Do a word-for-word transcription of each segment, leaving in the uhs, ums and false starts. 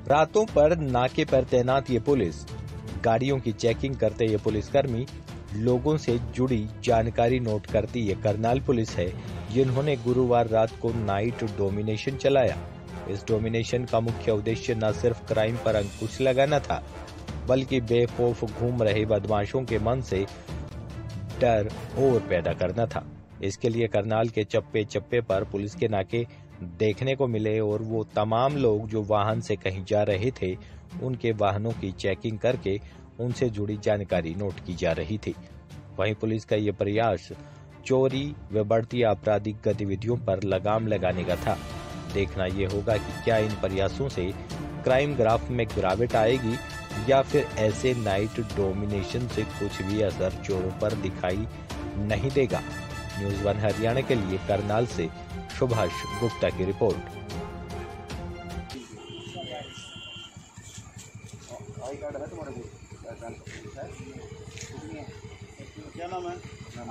रातों पर नाके पर तैनात ये पुलिस, गाड़ियों की चेकिंग करते ये पुलिसकर्मी लोगों से जुड़ी जानकारी नोट करती ये करनाल पुलिस है, जिन्होंने गुरुवार रात को नाइट डोमिनेशन चलाया। इस डोमिनेशन का मुख्य उद्देश्य न सिर्फ क्राइम पर अंकुश लगाना था, बल्कि बेखौफ घूम रहे बदमाशों के मन से डर और पैदा करना था। इसके लिए करनाल के चप्पे चप्पे पर पुलिस के नाके देखने को मिले और वो तमाम लोग जो वाहन से कहीं जा रहे थे, उनके वाहनों की चेकिंग करके उनसे जुड़ी जानकारी नोट की जा रही थी। वहीं पुलिस का ये प्रयास चोरी व बढ़ती आपराधिक गतिविधियों पर लगाम लगाने का था। देखना ये होगा कि क्या इन प्रयासों से क्राइम ग्राफ में गिरावट आएगी या फिर ऐसे नाइट डोमिनेशन से कुछ भी असर चोरों पर दिखाई नहीं देगा। न्यूज वन हरियाणा के लिए करनाल से सुभाष गुप्ता की रिपोर्ट। क्या नाम है?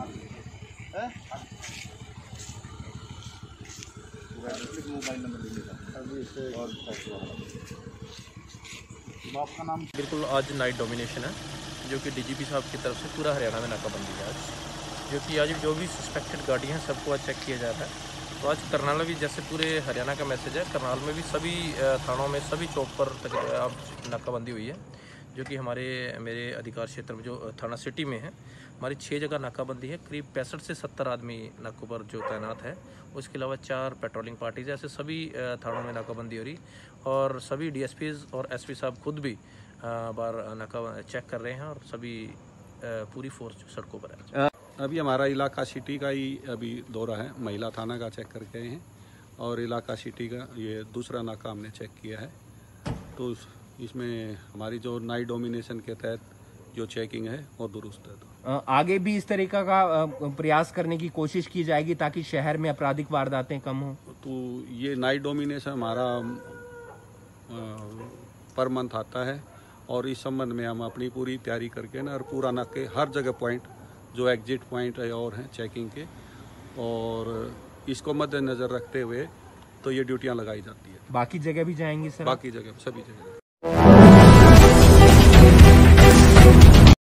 मोबाइल नंबर और आपका नाम? बिल्कुल, आज नाइट डोमिनेशन है जो कि डीजीपी साहब की तरफ से पूरा हरियाणा में नाकाबंदी है आज, जो कि आज जो भी सस्पेक्टेड गाड़ी हैं सबको आज चेक किया जा रहा है। तो आज करनाल में भी जैसे पूरे हरियाणा का मैसेज है, करनाल में भी सभी थानों में सभी चौक पर अब नाकाबंदी हुई है, जो कि हमारे मेरे अधिकार क्षेत्र में जो थाना सिटी में है, हमारी छः जगह नाकाबंदी है। करीब पैंसठ से सत्तर आदमी नाकों पर जो तैनात है। उसके अलावा चार पेट्रोलिंग पार्टीज, ऐसे सभी थानों में नाकाबंदी हो रही और सभी डीएसपीज और एसपी साहब खुद भी बार नाका चेक कर रहे हैं और सभी पूरी फोर्स सड़कों पर है। अभी हमारा इलाका सिटी का ही अभी दौरा है, महिला थाना का चेक करके हैं और इलाका सिटी का ये दूसरा नाका हमने चेक किया है। तो इसमें हमारी जो नाइट डोमिनेशन के तहत जो चेकिंग है वो दुरुस्त है। तो आगे भी इस तरीका का प्रयास करने की कोशिश की जाएगी ताकि शहर में आपराधिक वारदातें कम हो। तो ये नाइट डोमिनेशन हमारा पर मंथ आता है और इस संबंध में हम अपनी पूरी तैयारी करके ना और पूरा नाके हर जगह पॉइंट जो एग्जिट पॉइंट है और हैं चेकिंग के, और इसको मद्देनजर रखते हुए तो ये ड्यूटियां लगाई जाती है। बाकी जगह भी जाएंगी सर? बाकी जगह सभी जगह